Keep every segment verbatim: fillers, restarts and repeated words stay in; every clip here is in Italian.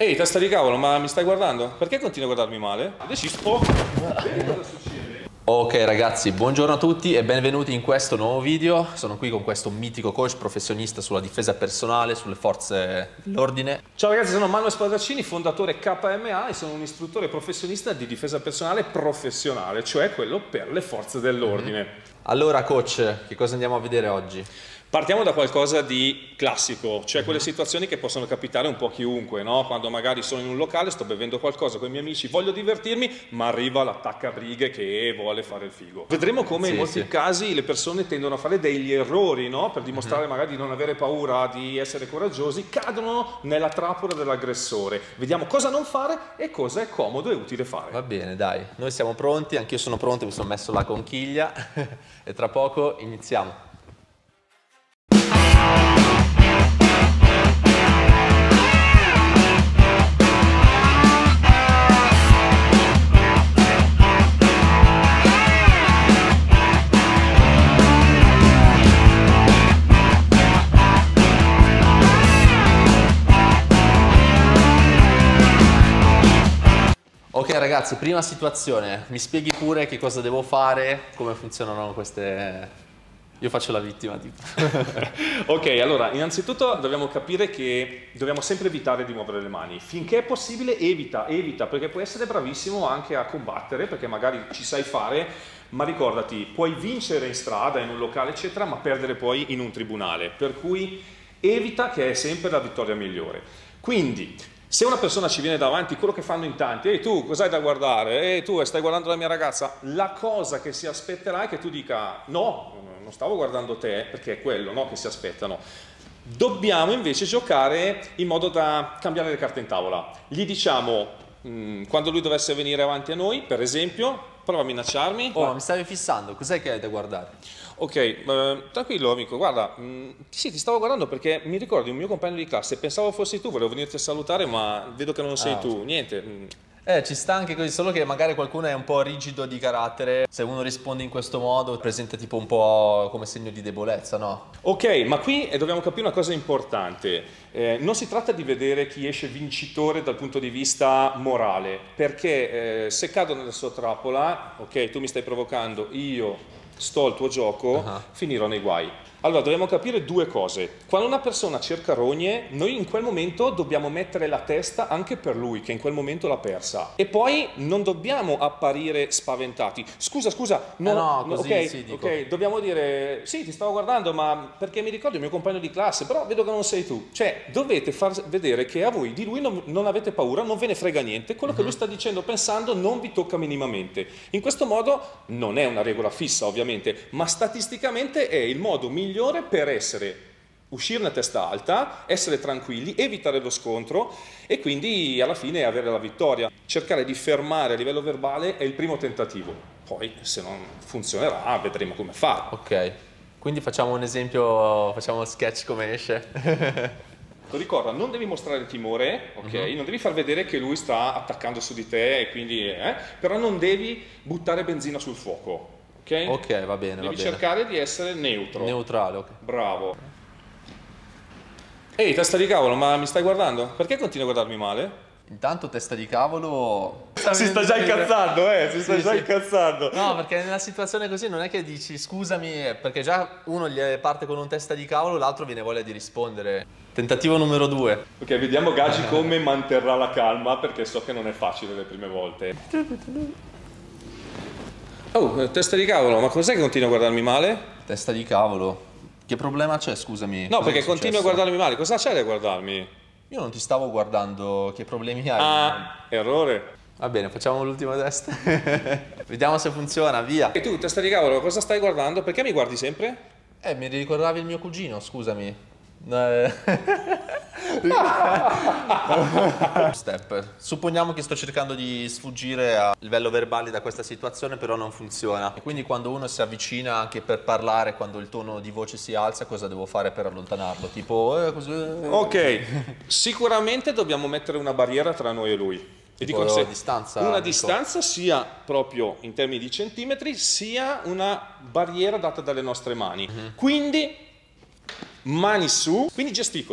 Ehi, testa di cavolo, ma mi stai guardando? Perché continui a guardarmi male? Ho deciso. Oh, vedi cosa succede? Ok ragazzi, buongiorno a tutti e benvenuti in questo nuovo video. Sono qui con questo mitico coach professionista sulla difesa personale, sulle forze dell'ordine. Ciao ragazzi, sono Manuel Spadaccini, fondatore K M A e sono un istruttore professionista di difesa personale professionale, cioè quello per le forze dell'ordine. Mm-hmm. Allora coach, che cosa andiamo a vedere oggi? Partiamo da qualcosa di classico, cioè quelle situazioni che possono capitare un po' a chiunque, no? Quando magari sono in un locale, sto bevendo qualcosa con i miei amici, voglio divertirmi, ma arriva l'attaccabrighe che vuole fare il figo. Vedremo come sì, in molti sì. casi le persone tendono a fare degli errori, no? Per dimostrare magari di non avere paura, di essere coraggiosi, cadono nella trappola dell'aggressore. Vediamo cosa non fare e cosa è comodo e utile fare. Va bene, dai, noi siamo pronti, anch'io sono pronto, mi sono messo la conchiglia e tra poco iniziamo. Ok ragazzi, prima situazione, mi spieghi pure che cosa devo fare, come funzionano queste... Io faccio la vittima tipo. Ok, allora innanzitutto dobbiamo capire che dobbiamo sempre evitare di muovere le mani. Finché è possibile evita, evita, perché puoi essere bravissimo anche a combattere, perché magari ci sai fare, ma ricordati, puoi vincere in strada, in un locale eccetera, ma perdere poi in un tribunale, per cui evita, che è sempre la vittoria migliore. Quindi, se una persona ci viene davanti, quello che fanno in tanti, ehi tu, cos'hai da guardare? Ehi tu, stai guardando la mia ragazza? La cosa che si aspetterà è che tu dica, no, non stavo guardando te, perché è quello, no, che si aspettano. Dobbiamo invece giocare in modo da cambiare le carte in tavola. Gli diciamo, mh, quando lui dovesse venire avanti a noi, per esempio, prova a minacciarmi. Oh, ma mi stavi fissando, cos'è che hai da guardare? Ok, eh, tranquillo amico, guarda, mh, sì ti stavo guardando perché mi ricordi un mio compagno di classe, pensavo fossi tu, volevo venirti a salutare ma vedo che non sei Ah, tu, niente. Mh. Eh, ci sta anche così, solo che magari qualcuno è un po' rigido di carattere. Se uno risponde in questo modo, presenta tipo un po' come segno di debolezza, no? Ok, ma qui eh, dobbiamo capire una cosa importante. Eh, non si tratta di vedere chi esce vincitore dal punto di vista morale, perché eh, se cado nella sua trappola, ok, tu mi stai provocando, io sto al tuo gioco, uh-huh. finirò nei guai. Allora, dobbiamo capire due cose. Quando una persona cerca rogne, noi in quel momento dobbiamo mettere la testa anche per lui, che in quel momento l'ha persa. E poi non dobbiamo apparire spaventati. Scusa, scusa, non, eh no, così, okay, sì, dico. ok, dobbiamo dire, sì, ti stavo guardando, ma perché mi ricordo il mio compagno di classe, però vedo che non sei tu. Cioè, dovete far vedere che a voi di lui non, non avete paura, non ve ne frega niente, quello uh-huh. che lui sta dicendo, pensando, non vi tocca minimamente. In questo modo, non è una regola fissa, ovviamente, ma statisticamente è il modo migliore per essere, uscirne a testa alta, essere tranquilli, evitare lo scontro e quindi alla fine avere la vittoria. Cercare di fermare a livello verbale è il primo tentativo, poi se non funzionerà vedremo come farlo. Ok, quindi facciamo un esempio, facciamo uno sketch come esce. Ricorda, non devi mostrare timore, ok? Uh-huh. Non devi far vedere che lui sta attaccando su di te e quindi, eh? Però non devi buttare benzina sul fuoco. Okay? Ok, va bene, devi va bene. cercare di essere neutro. Neutrale, ok. Bravo. Ehi, testa di cavolo, ma mi stai guardando? Perché continui a guardarmi male? Intanto testa di cavolo... Si sta già incazzando, eh, si sì, sta già sì. incazzando. No, perché nella situazione così non è che dici scusami, perché già uno gli parte con un testa di cavolo, l'altro viene voglia di rispondere. Tentativo numero due. Ok, vediamo Gagi come manterrà la calma, perché so che non è facile le prime volte. Oh, testa di cavolo, ma cos'è che continui a guardarmi male? Testa di cavolo. Che problema c'è, scusami? No, perché continui a guardarmi male, cosa c'è da guardarmi? Io non ti stavo guardando, che problemi hai? Ah, errore. Va bene, facciamo l'ultimo test. Vediamo se funziona, via. E tu, testa di cavolo, cosa stai guardando? Perché mi guardi sempre? Eh, mi ricordavi il mio cugino, scusami. Step. Supponiamo che sto cercando di sfuggire a livello verbale da questa situazione, però non funziona. E quindi quando uno si avvicina anche per parlare, quando il tono di voce si alza, cosa devo fare per allontanarlo? Tipo, eh, così... Ok, sicuramente dobbiamo mettere una barriera tra noi e lui. E di conseguenza distanza, una dico. distanza sia proprio in termini di centimetri, sia una barriera data dalle nostre mani. Mm-hmm. Quindi mani su, quindi gesticola.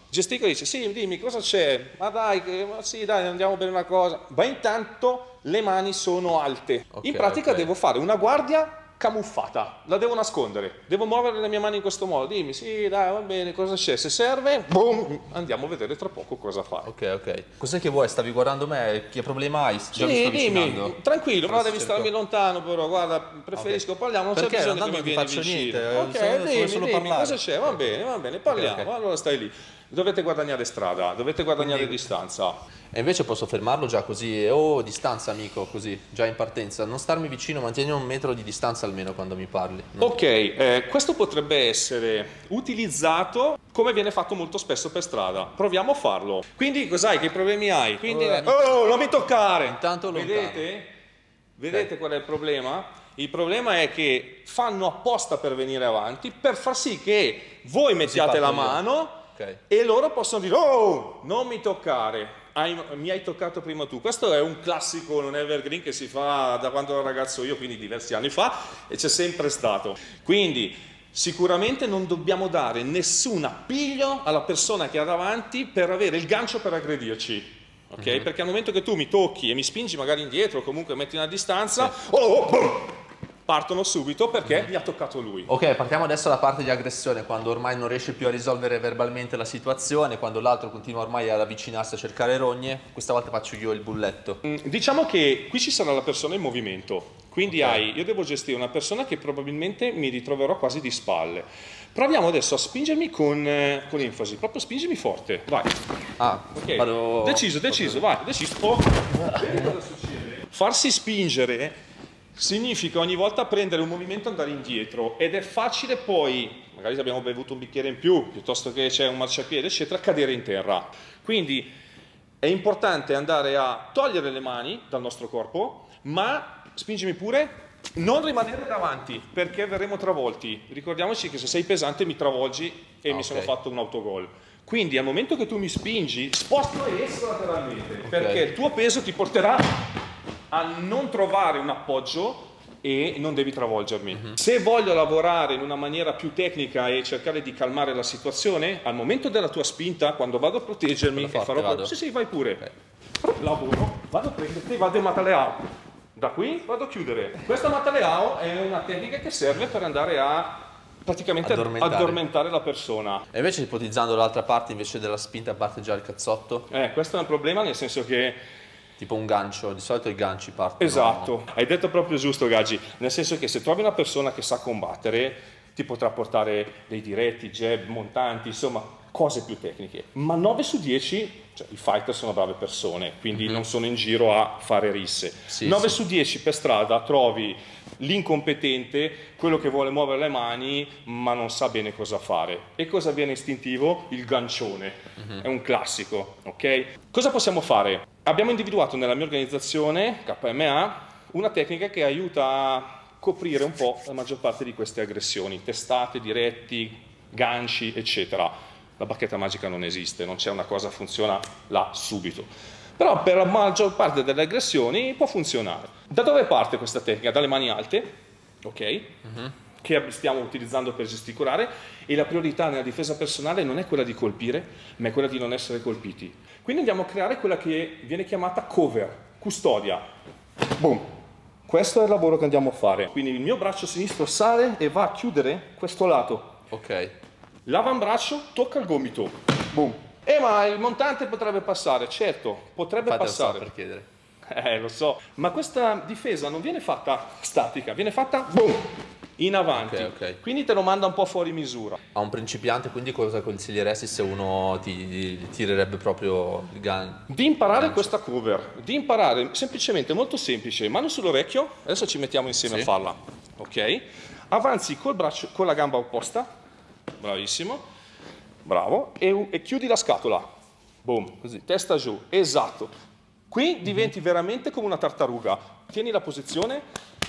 Gesticola e dice, sì, dimmi cosa c'è, ma dai, che, ma sì, dai, andiamo per una cosa. Ma intanto le mani sono alte. Okay, in pratica okay. devo fare una guardia camuffata, la devo nascondere, devo muovere le mie mani in questo modo, dimmi, sì, dai, va bene, cosa c'è, se serve, boom, andiamo a vedere tra poco cosa fare. Ok, ok. Cos'è che vuoi? Stavi guardando me? Che problema hai? Già mi Sì, sto dimmi, avvicinando. tranquillo, però devi cerco- starmi lontano però, guarda, preferisco, Ok. parliamo, non c'è Perché? bisogno Andando che mi non vieni faccio vicino. niente, Ok, solo- dimmi, solo solo dimmi, parlare. cosa c'è, va Ok. bene, va bene, parliamo, ok. allora stai lì. Dovete guadagnare strada, dovete guadagnare Quindi- distanza. E invece posso fermarlo già così, oh, distanza amico, così, già in partenza. Non starmi vicino, mantieni un metro di distanza almeno quando mi parli. No? Ok, eh, questo potrebbe essere utilizzato come viene fatto molto spesso per strada. Proviamo a farlo. Quindi cos'hai? Che problemi hai? Quindi, Oh, oh, non mi toccare! Intanto lontano. Vedete? Vedete qual è il problema? Il problema è che fanno apposta per venire avanti per far sì che voi mettiate parto la io. mano Ok. e loro possono dire oh, non mi toccare. Hai- mi hai toccato prima tu. Questo è un classico, un evergreen che si fa da quando ero ragazzo io, quindi diversi anni fa, e c'è sempre stato. Quindi sicuramente non dobbiamo dare nessun appiglio alla persona che ha davanti per avere il gancio per aggredirci. Ok? Mhm. Perché al momento che tu mi tocchi e mi spingi magari indietro o comunque metti una distanza, oh, oh, boom, partono subito perché mi ha toccato lui. Ok, partiamo adesso dalla parte di aggressione, quando ormai non riesce più a risolvere verbalmente la situazione, quando l'altro continua ormai ad avvicinarsi a cercare rogne. Questa volta faccio io il bulletto. Mm, Diciamo che qui ci sarà la persona in movimento, quindi Ok. hai, io devo gestire una persona che probabilmente mi ritroverò quasi di spalle. Proviamo adesso a spingermi con, eh, con enfasi, proprio spingermi forte, vai. Ah, Ok, vado... deciso, deciso, vai, deciso. Oh, vedi cosa succede? Farsi spingere significa ogni volta prendere un movimento e andare indietro ed è facile poi, magari se abbiamo bevuto un bicchiere in più, piuttosto che c'è un marciapiede, eccetera, cadere in terra. Quindi è importante andare a togliere le mani dal nostro corpo, ma spingimi pure, non rimanere davanti perché verremo travolti. Ricordiamoci che se sei pesante mi travolgi e Ah, mi ok. sono fatto un autogol. Quindi al momento che tu mi spingi, sposta esso lateralmente perché il tuo peso ti porterà a non trovare un appoggio e non devi travolgermi. Mhm. Se voglio lavorare in una maniera più tecnica e cercare di calmare la situazione, al momento della tua spinta, quando vado a proteggermi, Quello e forte, farò vado? sì, sì, vai pure. Lavoro, vado a prenderti, vado in mataleao. Da qui vado a chiudere. Questa mataleao è una tecnica che serve per andare a praticamente Addormentare. addormentare la persona. E invece ipotizzando l'altra parte, invece della spinta, parte già il cazzotto, Eh, questo è un problema nel senso che tipo un gancio, di solito i ganci partono. esatto, hai detto proprio giusto Gaggi, nel senso che se trovi una persona che sa combattere ti potrà portare dei diretti, jab, montanti, insomma cose più tecniche, ma nove su dieci, cioè, i fighter sono brave persone, quindi Mhm. non sono in giro a fare risse. Sì, nove sì. su dieci per strada trovi l'incompetente, quello che vuole muovere le mani ma non sa bene cosa fare. E cosa viene istintivo? Il gancione, Mhm. è un classico, ok? Cosa possiamo fare? Abbiamo individuato nella mia organizzazione, K M A, una tecnica che aiuta a coprire un po' la maggior parte di queste aggressioni, testate, diretti, ganci, eccetera. La bacchetta magica non esiste, non c'è una cosa che funziona là subito. Però per la maggior parte delle aggressioni può funzionare. Da dove parte questa tecnica? Dalle mani alte, ok? Mhm. Che stiamo utilizzando per gesticolare, e la priorità nella difesa personale non è quella di colpire, ma è quella di non essere colpiti. Quindi andiamo a creare quella che viene chiamata cover, custodia. Boom. Questo è il lavoro che andiamo a fare. Quindi il mio braccio sinistro sale e va a chiudere questo lato. Ok. L'avambraccio tocca il gomito. Boom. Eh, ma il montante potrebbe passare. Certo, potrebbe Fate il so passare. per chiedere. Eh, lo so. Ma questa difesa non viene fatta statica, viene fatta boom, in avanti. Ok, ok. Quindi te lo manda un po' fuori misura. A un principiante quindi cosa consiglieresti se uno ti tirerebbe proprio il gan? Di imparare Gancio. questa cover, di imparare semplicemente, molto semplice, mano sull'orecchio, adesso ci mettiamo insieme Sì. a farla, ok? Avanzi col braccio, con la gamba opposta, bravissimo, bravo, e, e chiudi la scatola, boom, così, testa giù, esatto. Qui diventi veramente come una tartaruga, tieni la posizione,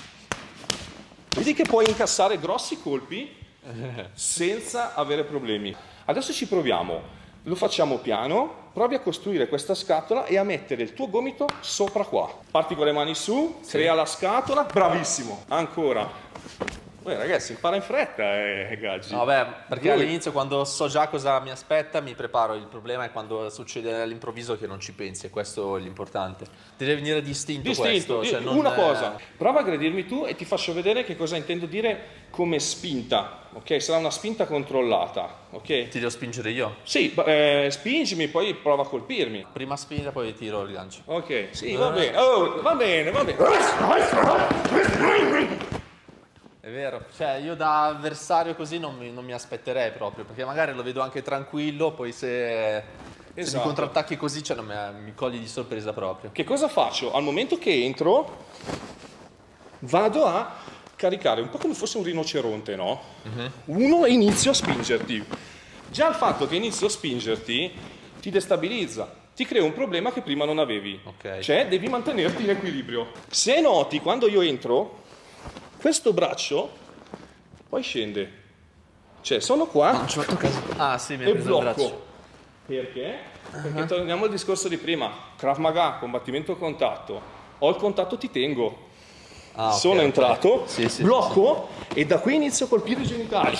vedi che puoi incassare grossi colpi senza avere problemi. Adesso ci proviamo, lo facciamo piano, provi a costruire questa scatola e a mettere il tuo gomito sopra qua. Parti con le mani su, Sì. crea la scatola, bravissimo, ancora. Beh, ragazzi, impara in fretta, eh, Gaggi. No, beh, perché Voi- all'inizio quando so già cosa mi aspetta mi preparo, il problema è quando succede all'improvviso che non ci pensi, e questo è l'importante. Ti deve venire distinto, Distinto, questo, cioè di- non una è- cosa, prova a aggredirmi tu e ti faccio vedere che cosa intendo dire come spinta, ok? Sarà una spinta controllata, ok? Ti devo spingere io? Sì, ba- eh, spingimi, poi prova a colpirmi. Prima spinta, poi tiro il gancio. Ok, sì, va bene, oh, va bene, va bene. È vero, cioè io da avversario così non mi, non mi aspetterei proprio, perché magari lo vedo anche tranquillo, poi se, se mi Esatto. contrattacchi così cioè non mi, mi cogli di sorpresa proprio. Che cosa faccio? Al momento che entro, vado a caricare un po' come fosse un rinoceronte, no? Uno e inizio a spingerti. Già il fatto che inizio a spingerti ti destabilizza, ti crea un problema che prima non avevi. Ok. Cioè devi mantenerti in equilibrio. Se noti quando io entro, questo braccio poi scende. Cioè sono qua Non ci ho fatto caso. Ah sì, mi hai e preso il braccio. blocco. Perché? Perché torniamo al discorso di prima. Krav Maga, combattimento a contatto. Ho il contatto, ti tengo. Ah, ok, Sono ok. entrato, Sì, sì, blocco e da qui inizio a colpire i genitali.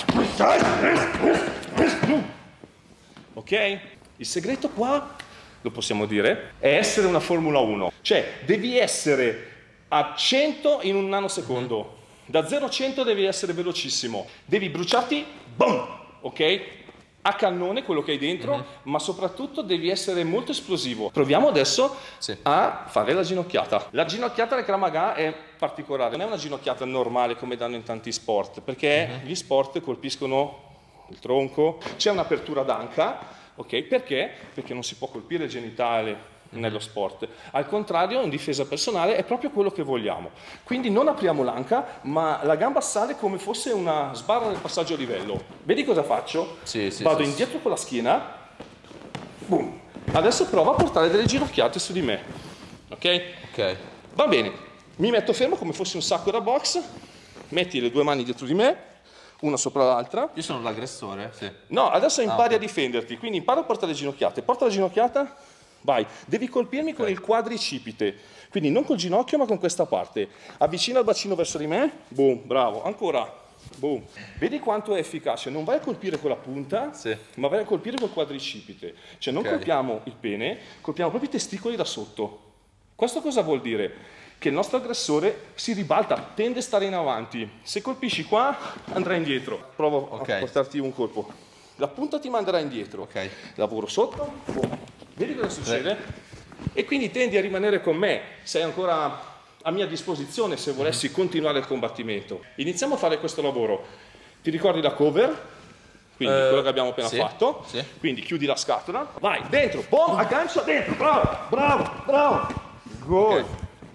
Ok? Il segreto qua, lo possiamo dire, è essere una Formula uno. Cioè, devi essere a cento in un nanosecondo. Da zero a cento devi essere velocissimo. Devi bruciarti, boom, ok? A cannone quello che hai dentro, ma soprattutto devi essere molto esplosivo. Proviamo adesso Sì. a fare la ginocchiata. La ginocchiata del Krav Maga è particolare, non è una ginocchiata normale come danno in tanti sport, perché gli sport colpiscono il tronco, c'è un'apertura d'anca, ok? Perché? Perché non si può colpire il genitale nello sport. Al contrario, in difesa personale è proprio quello che vogliamo. Quindi non apriamo l'anca, ma la gamba sale come fosse una sbarra del passaggio a livello. Vedi cosa faccio? Sì, sì, Vado sì, indietro con la schiena, boom. Adesso prova a portare delle ginocchiate su di me, ok? Ok. Va bene, mi metto fermo come fosse un sacco da box, metti le due mani dietro di me, una sopra l'altra. Io sono l'aggressore, sì. No, adesso impari ok. a difenderti, quindi impara a portare le ginocchiate. Porta la ginocchiata, vai. Devi colpirmi con il quadricipite, quindi non col ginocchio ma con questa parte. Avvicina il bacino verso di me, boom, bravo, ancora, boom. Vedi quanto è efficace, non vai a colpire con la punta, Sì. ma vai a colpire col quadricipite. Cioè non Ok. colpiamo il pene, colpiamo proprio i testicoli da sotto. Questo cosa vuol dire? Che il nostro aggressore si ribalta, tende a stare in avanti. Se colpisci qua, andrà indietro. Provo Ok. a portarti un colpo. La punta ti manderà indietro. Ok. Lavoro sotto. Boom. Vedi cosa succede? E quindi tendi a rimanere con me. Sei ancora a mia disposizione se volessi continuare il combattimento. Iniziamo a fare questo lavoro. Ti ricordi la cover? Quindi Eh, quello che abbiamo appena sì, fatto. sì. Quindi chiudi la scatola. Vai, dentro. Boom, aggancia dentro. Bravo, bravo, bravo. Good.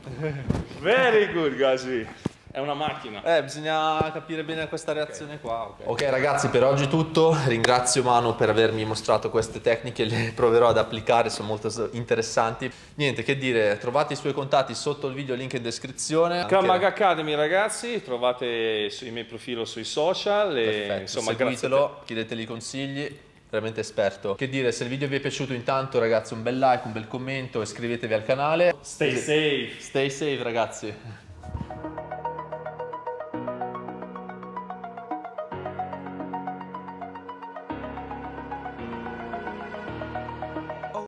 Very good, Gazi. È una macchina. Eh, bisogna capire bene questa reazione qua. Ok, ok, ragazzi, per oggi è tutto. Ringrazio Manu per avermi mostrato queste tecniche, le proverò ad applicare, sono molto s- interessanti. Niente, che dire, trovate i suoi contatti sotto il video, link in descrizione. Krav Anche- Maga Academy, ragazzi, trovate sui miei profili sui social e Perfetto, insomma grazie a te. seguitelo, chiedeteli consigli, veramente esperto. Che dire, se il video vi è piaciuto intanto ragazzi un bel like, un bel commento, iscrivetevi al canale. Stay safe. Stay safe ragazzi.